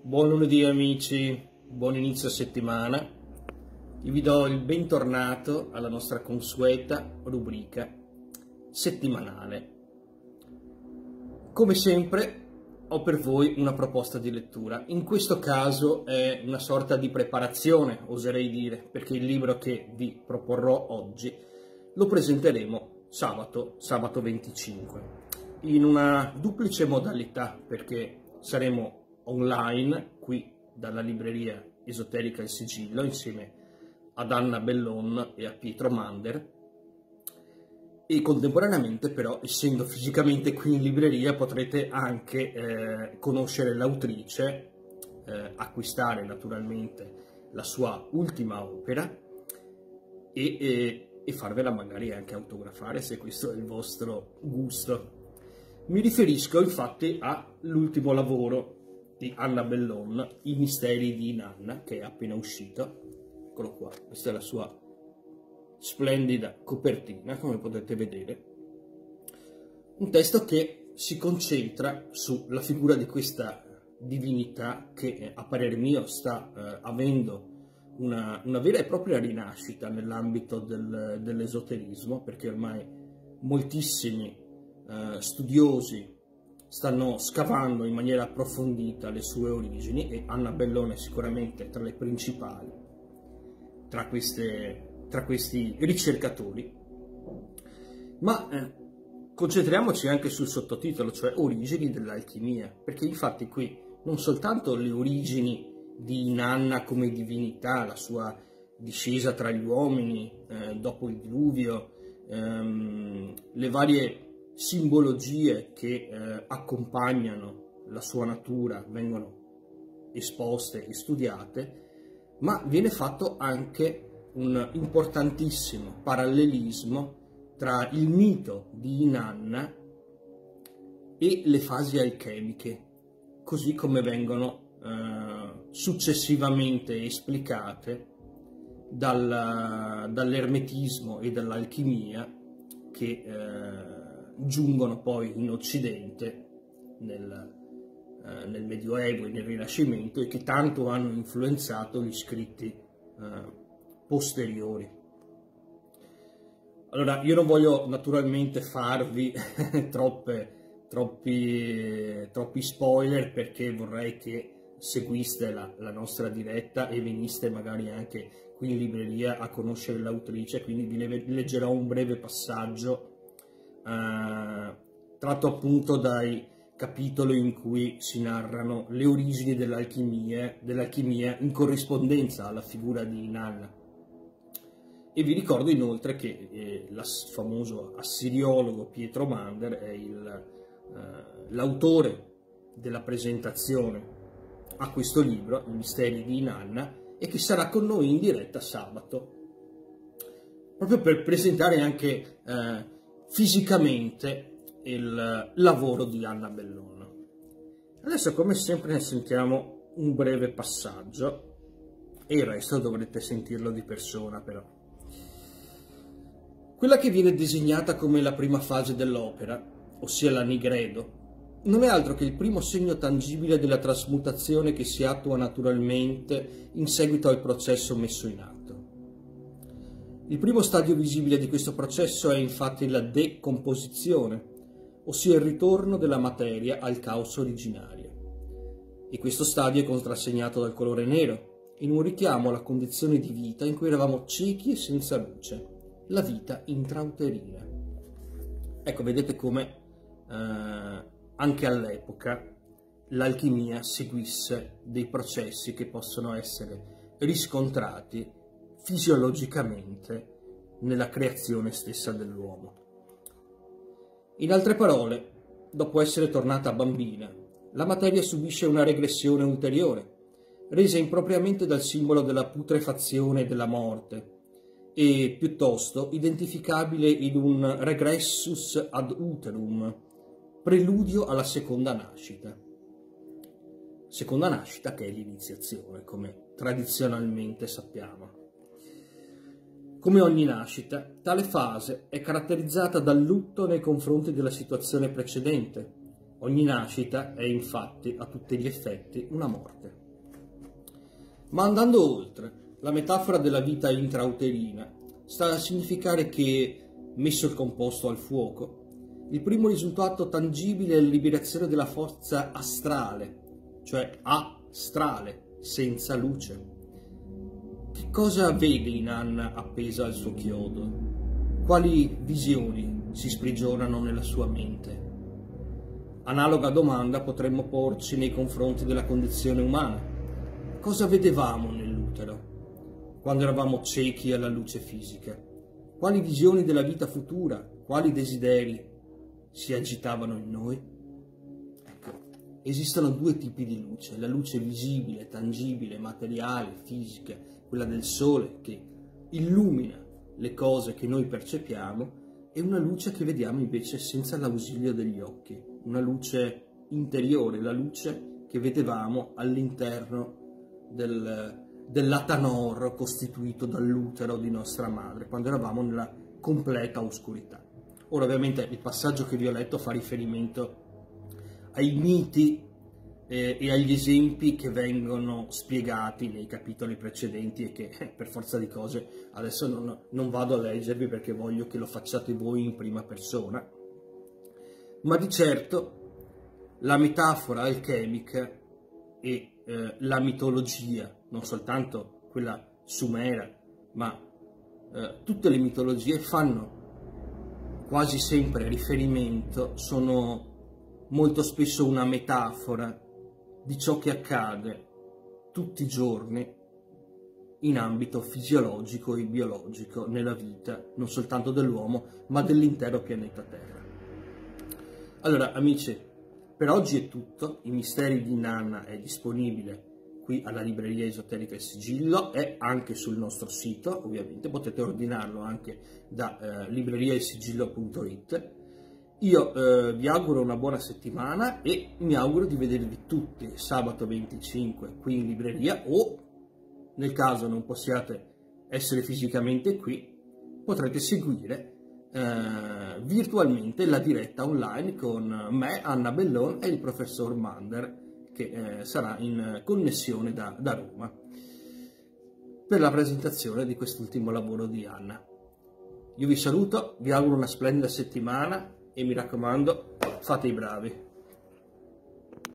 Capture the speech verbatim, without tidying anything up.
Buon lunedì amici, buon inizio settimana. Io vi do il bentornato alla nostra consueta rubrica settimanale. Come sempre ho per voi una proposta di lettura. In questo caso è una sorta di preparazione, oserei dire, perché il libro che vi proporrò oggi lo presenteremo sabato, sabato venticinque, in una duplice modalità, perché saremo online qui dalla libreria esoterica Il Sigillo insieme ad Anna Bellon e a Pietro Mander, e contemporaneamente però, essendo fisicamente qui in libreria, potrete anche eh, conoscere l'autrice, eh, acquistare naturalmente la sua ultima opera e, e, e farvela magari anche autografare se questo è il vostro gusto. Mi riferisco infatti all'ultimo lavoro di Anna Bellon, I misteri di Inanna, che è appena uscito. Eccolo qua, questa è la sua splendida copertina, come potete vedere. Un testo che si concentra sulla figura di questa divinità che, a parer mio, sta eh, avendo una, una vera e propria rinascita nell'ambito del, dell'esoterismo, perché ormai moltissimi eh, studiosi stanno scavando in maniera approfondita le sue origini, e Anna Bellon è sicuramente tra le principali tra, queste, tra questi ricercatori. Ma eh, concentriamoci anche sul sottotitolo, cioè origini dell'alchimia, perché infatti qui non soltanto le origini di Inanna come divinità, la sua discesa tra gli uomini eh, dopo il diluvio, ehm, le varie simbologie che eh, accompagnano la sua natura vengono esposte e studiate, ma viene fatto anche un importantissimo parallelismo tra il mito di Inanna e le fasi alchemiche, così come vengono eh, successivamente esplicate dal, dall'ermetismo e dall'alchimia che eh, giungono poi in Occidente nel, eh, nel Medioevo e nel Rinascimento, e che tanto hanno influenzato gli scritti eh, posteriori. Allora, io non voglio naturalmente farvi troppe, troppi, troppi spoiler, perché vorrei che seguiste la, la nostra diretta e veniste magari anche qui in libreria a conoscere l'autrice, quindi vi leggerò un breve passaggio Uh, tratto appunto dai capitoli in cui si narrano le origini dell'alchimia dell'alchimia in corrispondenza alla figura di Inanna. E vi ricordo inoltre che eh, il famoso assiriologo Pietro Mander è uh, l'autore della presentazione a questo libro, I misteri di Inanna, e che sarà con noi in diretta sabato, proprio per presentare anche uh, fisicamente il lavoro di Anna Bellon. Adesso, come sempre, ne sentiamo un breve passaggio e il resto dovrete sentirlo di persona. Però quella che viene designata come la prima fase dell'opera, ossia la nigredo, non è altro che il primo segno tangibile della trasmutazione che si attua naturalmente in seguito al processo messo in atto. Il primo stadio visibile di questo processo è infatti la decomposizione, ossia il ritorno della materia al caos originario. E questo stadio è contrassegnato dal colore nero, in un richiamo alla condizione di vita in cui eravamo ciechi e senza luce, la vita intrauterina. Ecco, vedete come eh, anche all'epoca l'alchimia seguisse dei processi che possono essere riscontrati fisiologicamente nella creazione stessa dell'uomo. In altre parole, dopo essere tornata bambina, la materia subisce una regressione ulteriore, resa impropriamente dal simbolo della putrefazione e della morte, e piuttosto identificabile in un regressus ad uterum, preludio alla seconda nascita. Seconda nascita che è l'iniziazione, come tradizionalmente sappiamo. Come ogni nascita, tale fase è caratterizzata dal lutto nei confronti della situazione precedente, Ogni nascita è infatti a tutti gli effetti una morte. Ma andando oltre, la metafora della vita intrauterina sta a significare che, messo il composto al fuoco, il primo risultato tangibile è la liberazione della forza astrale, cioè astrale, senza luce. Che cosa vede Inanna appesa al suo chiodo? Quali visioni si sprigionano nella sua mente? Analoga domanda potremmo porci nei confronti della condizione umana. Cosa vedevamo nell'utero quando eravamo ciechi alla luce fisica? Quali visioni della vita futura, quali desideri si agitavano in noi? Ecco, esistono due tipi di luce: la luce visibile, tangibile, materiale, fisica, quella del sole che illumina le cose che noi percepiamo, e una luce che vediamo invece senza l'ausilio degli occhi, una luce interiore, la luce che vedevamo all'interno del, dell'atanor costituito dall'utero di nostra madre, quando eravamo nella completa oscurità. Ora, ovviamente, il passaggio che vi ho letto fa riferimento ai miti eh, e agli esempi che vengono spiegati nei capitoli precedenti e che, eh, per forza di cose, adesso non, non vado a leggervi perché voglio che lo facciate voi in prima persona. Ma di certo la metafora alchemica e eh, la mitologia, non soltanto quella sumera, ma eh, tutte le mitologie fanno quasi sempre riferimento, sono molto spesso una metafora di ciò che accade tutti i giorni in ambito fisiologico e biologico nella vita, non soltanto dell'uomo, ma dell'intero pianeta Terra. Allora, amici, per oggi è tutto. I misteri di Inanna è disponibile qui alla libreria esoterica Il Sigillo, è anche sul nostro sito, ovviamente potete ordinarlo anche da eh, libreria il sigillo punto it. Io eh, vi auguro una buona settimana e mi auguro di vedervi tutti sabato venticinque qui in libreria, o nel caso non possiate essere fisicamente qui, potrete seguire eh, virtualmente la diretta online con me, Anna Bellon, e il professor Mander, che eh, sarà in connessione da, da Roma per la presentazione di quest'ultimo lavoro di Anna. Io vi saluto, vi auguro una splendida settimana e mi raccomando, fate i bravi.